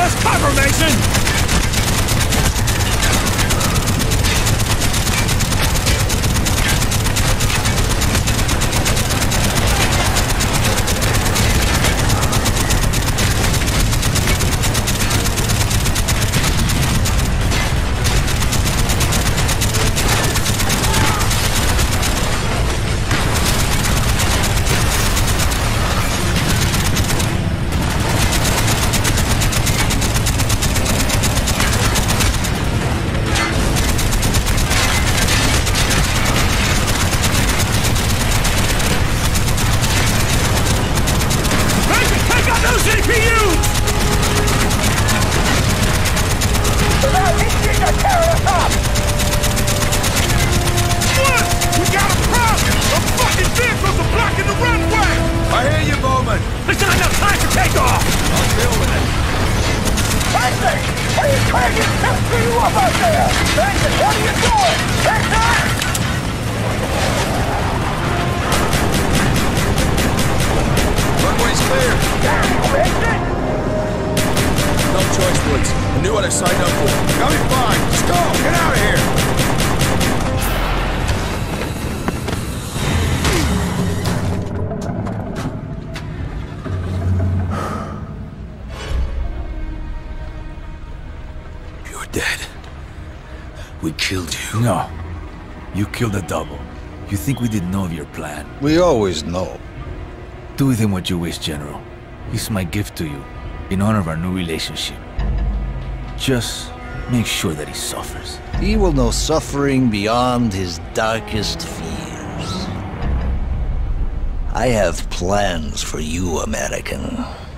us cover, Mason! I knew what I signed up for. Got me fine. Let's go. Get out of here. You're dead. We killed you. No. You killed a double. You think we didn't know of your plan? We always know. Do with him what you wish, General. He's my gift to you, in honor of our new relationship. Just make sure that he suffers. He will know suffering beyond his darkest fears. I have plans for you, American.